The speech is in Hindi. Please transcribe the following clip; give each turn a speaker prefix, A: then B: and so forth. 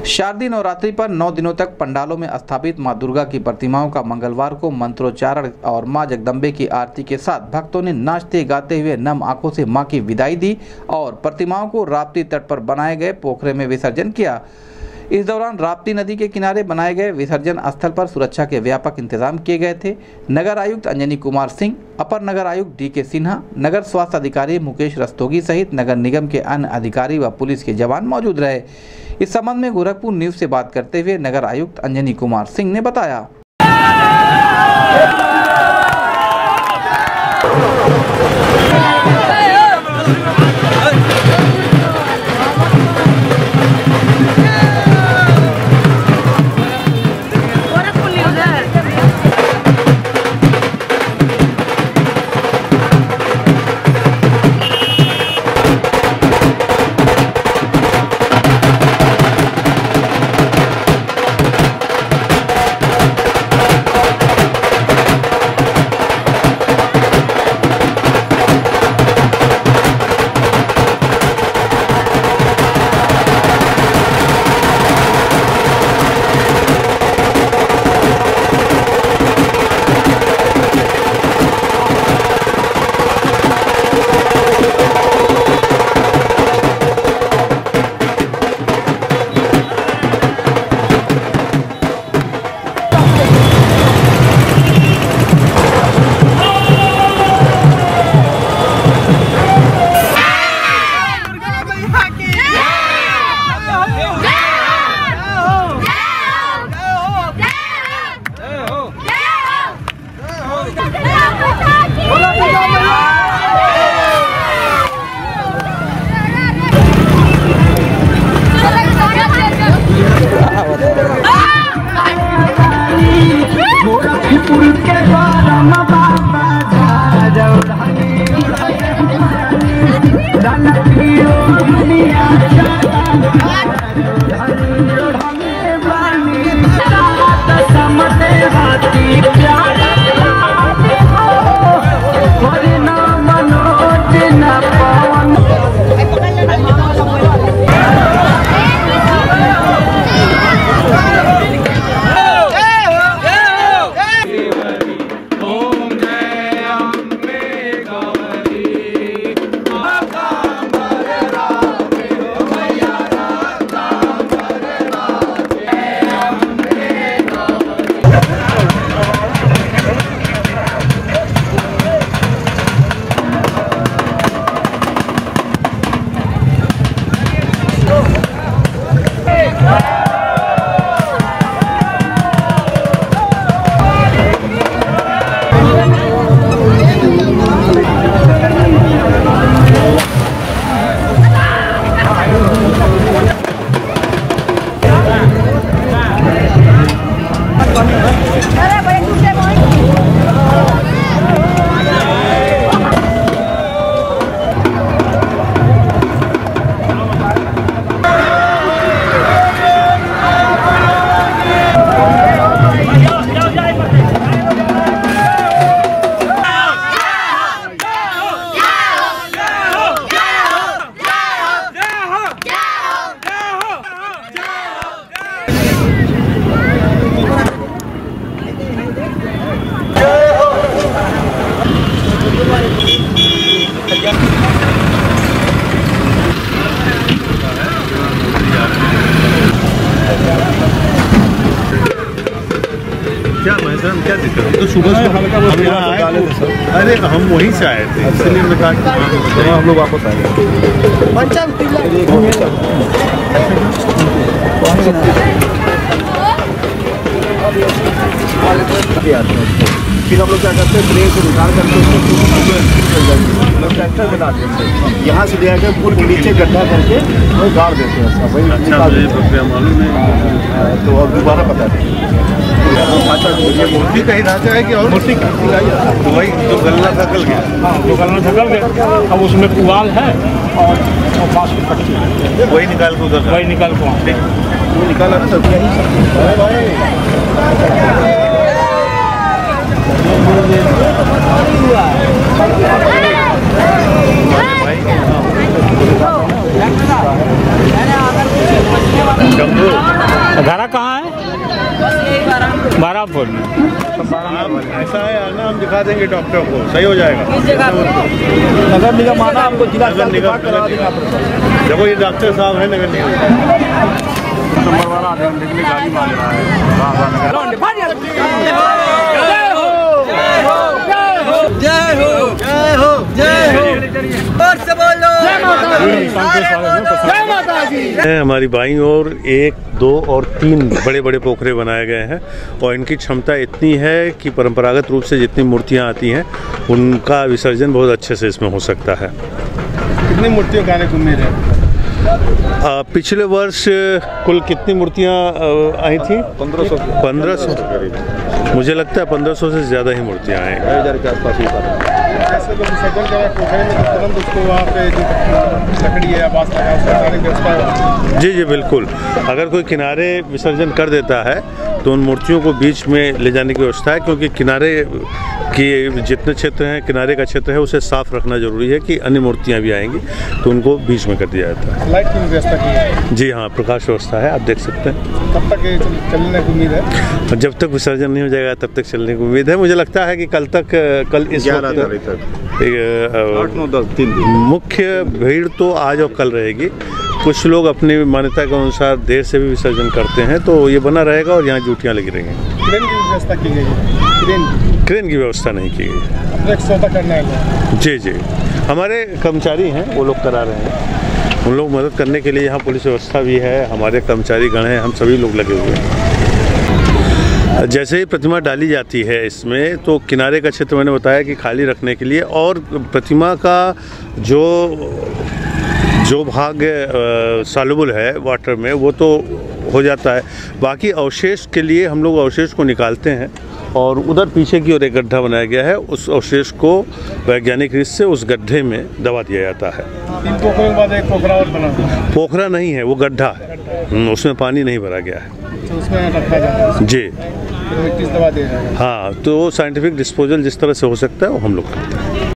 A: शारदीय नवरात्रि पर 9 दिनों तक पंडालों में स्थापित मां दुर्गा की प्रतिमाओं का मंगलवार को मंत्रोच्चारण और मां जगदम्बे की आरती के साथ भक्तों ने नाचते गाते हुए नम आंखों से मां की विदाई दी और प्रतिमाओं को राप्ती तट पर बनाए गए पोखरे में विसर्जन किया। इस दौरान राप्ती नदी के किनारे बनाए गए विसर्जन स्थल पर सुरक्षा के व्यापक इंतजाम किए गए थे। नगर आयुक्त अंजनी कुमार सिंह, अपर नगर आयुक्त डी.के. सिन्हा, नगर स्वास्थ्य अधिकारी मुकेश रस्तोगी सहित नगर निगम के अन्य अधिकारी व पुलिस के जवान मौजूद रहे। इस संबंध में गोरखपुर न्यूज से बात करते हुए नगर आयुक्त अंजनी कुमार सिंह ने बताया।
B: क्या मैदान क्या दिक्कत है? तो सुबह हम यहाँ आए थे सर। अरे हम वहीं से आए थे, इसलिए हमने कहा कि हम लोग वापस आ गए। फिर हम लोग क्या करते हैं, ब्रेक से निकाल करके ट्रैक्टर बना देते हैं, यहाँ से ले आकर पुल के नीचे गड्ढा करके वो गाड़ देते हैं। सब वही मालूम नहीं, तो अब दोबारा पता नहीं मूर्ति कहीं रहता है कि और मूर्ति तो वही जो गलना धकल गया। हाँ, जो गलना धकल गया, अब उसमें पुआल है और बांस की पट्टी है, वही निकाल के उधर वही निकाल के वो निकाला सब भाई
C: घरा कहाँ है? 12 फुट में।
B: ऐसा है ना, हम दिखा देंगे डॉक्टर को, सही हो जाएगा।
C: नगर निगम आना, आपको जिला
B: नगर निगम
C: करा देंगे।
B: देखो ये डॉक्टर साहब है नगर निगम, नंबर वाला गाड़ी मांग रहा है।
D: जय हो जय हो जय हो, और से बोलो जय माता दी।
E: हमारी बाईं ओर 1, 2 और 3 बड़े बड़े पोखरे बनाए गए हैं और इनकी क्षमता इतनी है कि परंपरागत रूप से जितनी मूर्तियां आती हैं उनका विसर्जन बहुत अच्छे से इसमें हो सकता है।
B: कितनी मूर्तियों का आने की उम्मीद है?
E: पिछले वर्ष कुल कितनी मूर्तियां आई थी? 1500 मुझे लगता है 1500 से ज़्यादा ही मूर्तियां आएंगी।
B: 2000 के आसपास ही ऐसे लोग विसर्जन करा पोखरे में, तो तुरंत उसको वहाँ पे जो लकड़ी है या बांस लगा उसका सारी व्यवस्था है।
E: जी जी बिल्कुल, अगर कोई किनारे विसर्जन कर देता है तो उन मूर्तियों को बीच में ले जाने की व्यवस्था है, क्योंकि किनारे की जितने क्षेत्र हैं, किनारे का क्षेत्र है उसे साफ रखना जरूरी है कि अन्य मूर्तियाँ भी आएंगी तो उनको बीच में कर दिया जाता है।
B: लाइट की व्यवस्था की है?
E: जी हाँ, प्रकाश व्यवस्था है, आप देख सकते हैं।
B: कब तक चलने की उम्मीद है?
E: जब तक विसर्जन नहीं हो जाएगा तब तक चलने की उम्मीद है। मुझे लगता है कि कल इस
B: 11 तारीख तक 8, 9, 10 3 दिन।
E: मुख्य भीड़ तो आज और कल रहेगी। कुछ लोग अपनी मान्यता के अनुसार देर से भी विसर्जन करते हैं, तो ये बना रहेगा और यहाँ ड्यूटियाँ लगी रहेंगी।
B: क्रेन की व्यवस्था की गई है?
E: क्रेन की व्यवस्था नहीं की गई।
B: अपने एक सौदा करना है।
E: जी जी, हमारे कर्मचारी हैं, वो लोग करा रहे हैं। उन लोग मदद करने के लिए यहाँ पुलिस व्यवस्था भी है, हमारे कर्मचारी गण हैं, हम सभी लोग लगे हुए हैं। जैसे ही प्रतिमा डाली जाती है इसमें, तो किनारे का क्षेत्र मैंने बताया कि खाली रखने के लिए, और प्रतिमा का जो भाग सॉल्युबल है वाटर में वो तो हो जाता है, बाकी अवशेष के लिए हम लोग अवशेष को निकालते हैं और उधर पीछे की ओर एक गड्ढा बनाया गया है, उस अवशेष को वैज्ञानिक रीत से उस गड्ढे में दबा दिया जाता है।
B: 3 पोखरों के बाद एक पोखरा और बना?
E: पोखरा नहीं है, वो गड्ढा है, उसमें पानी नहीं भरा गया है।
B: तो उसमें रखा जाता है?
E: जी
B: मिट्टी से दबा दिया जाएगा?
E: हाँ, तो साइंटिफिक डिस्पोजल जिस तरह से हो सकता है वो हम लोग करते हैं।